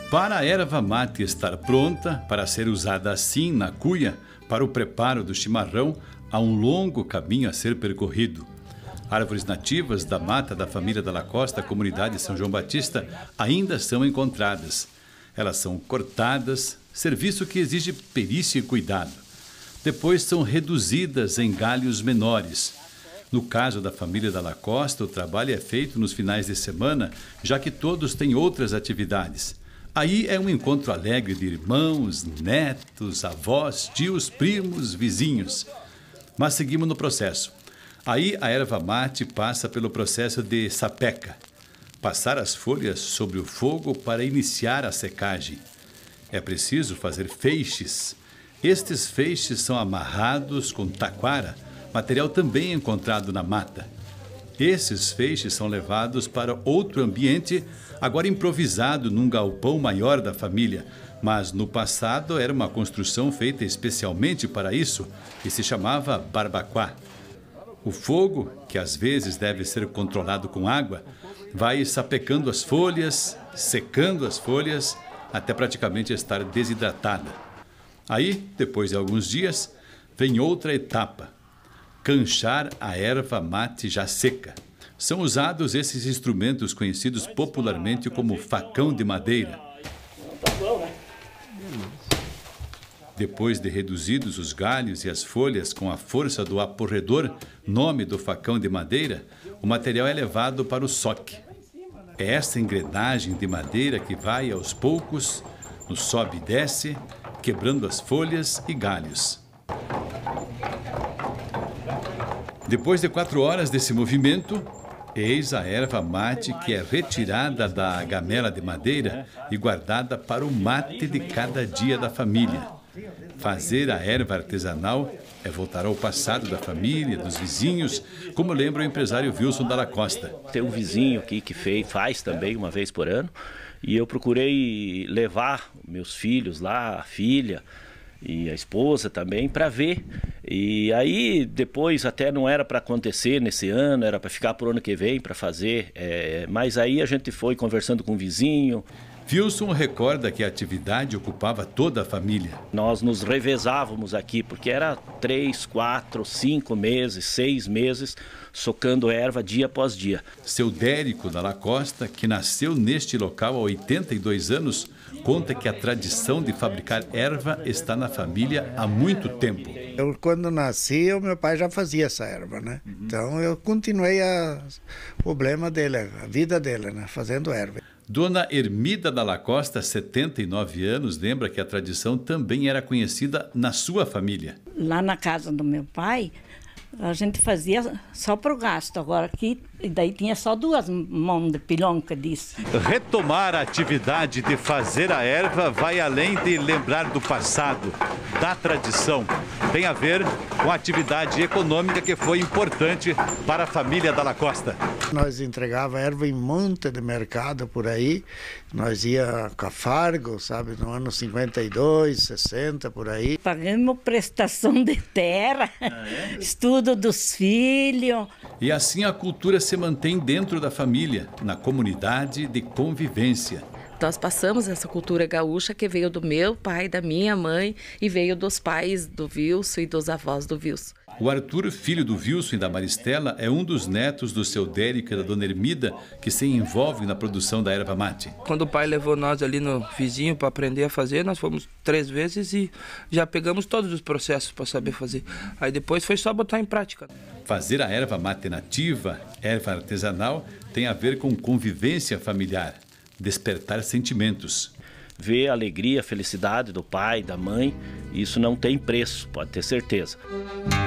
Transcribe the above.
Para a erva mate estar pronta para ser usada assim na cuia, para o preparo do chimarrão, há um longo caminho a ser percorrido. Árvores nativas da mata da família Dalla Costa, comunidade São João Batista, ainda são encontradas. Elas são cortadas, serviço que exige perícia e cuidado. Depois são reduzidas em galhos menores. No caso da família Dalla Costa, o trabalho é feito nos finais de semana, já que todos têm outras atividades. Aí é um encontro alegre de irmãos, netos, avós, tios, primos, vizinhos. Mas seguimos no processo. Aí a erva mate passa pelo processo de sapeca. Passar as folhas sobre o fogo para iniciar a secagem. É preciso fazer feixes. Estes feixes são amarrados com taquara, material também encontrado na mata. Esses feixes são levados para outro ambiente, agora improvisado num galpão maior da família, mas no passado era uma construção feita especialmente para isso, que se chamava barbacoa. O fogo, que às vezes deve ser controlado com água, vai sapecando as folhas, secando as folhas, até praticamente estar desidratada. Aí, depois de alguns dias, vem outra etapa: canchar a erva mate já seca. São usados esses instrumentos conhecidos popularmente como facão de madeira. Depois de reduzidos os galhos e as folhas com a força do aporredor, nome do facão de madeira, o material é levado para o soque. É essa engrenagem de madeira que vai aos poucos, no sobe e desce, quebrando as folhas e galhos. Depois de 4 horas desse movimento, eis a erva mate que é retirada da gamela de madeira e guardada para o mate de cada dia da família. Fazer a erva artesanal é voltar ao passado da família, dos vizinhos, como lembra o empresário Wilson Dalla Costa. Tem um vizinho aqui que faz também uma vez por ano, e eu procurei levar meus filhos lá, a filha e a esposa também, para ver. E aí depois até não era para acontecer nesse ano, era para ficar por ano que vem para fazer, mas aí a gente foi conversando com o vizinho. Wilson recorda que a atividade ocupava toda a família. Nós nos revezávamos aqui, porque era 3, 4, 5 meses, 6 meses, socando erva dia após dia. Seu Dérico Dalla Costa, que nasceu neste local há 82 anos, conta que a tradição de fabricar erva está na família há muito tempo. Eu, quando nasci, o meu pai já fazia essa erva, né? Então eu continuei o problema dele, a vida dele, né? Fazendo erva. Dona Ermida Dalla Costa, 79 anos, lembra que a tradição também era conhecida na sua família. Lá na casa do meu pai, a gente fazia só para o gasto. Agora aqui, daí tinha só 2 mãos de pilonca disso. Retomar a atividade de fazer a erva vai além de lembrar do passado, da tradição. Tem a ver com a atividade econômica que foi importante para a família Dalla Costa. Nós entregava erva em monte de mercado por aí. Nós ia com a Fargo, sabe, no ano 52, 60, por aí. Pagamos prestação de terra, estudo dos filhos. E assim a cultura se mantém dentro da família, na comunidade de convivência. Nós passamos essa cultura gaúcha que veio do meu pai, da minha mãe, e veio dos pais do Wilson e dos avós do Wilson. O Arthur, filho do Wilson e da Maristela, é um dos netos do seu Dérico e da dona Ermida, que se envolve na produção da erva mate. Quando o pai levou nós ali no vizinho para aprender a fazer, nós fomos 3 vezes e já pegamos todos os processos para saber fazer. Aí depois foi só botar em prática. Fazer a erva mate nativa, erva artesanal, tem a ver com convivência familiar, despertar sentimentos. Ver a alegria, a felicidade do pai, da mãe, isso não tem preço, pode ter certeza.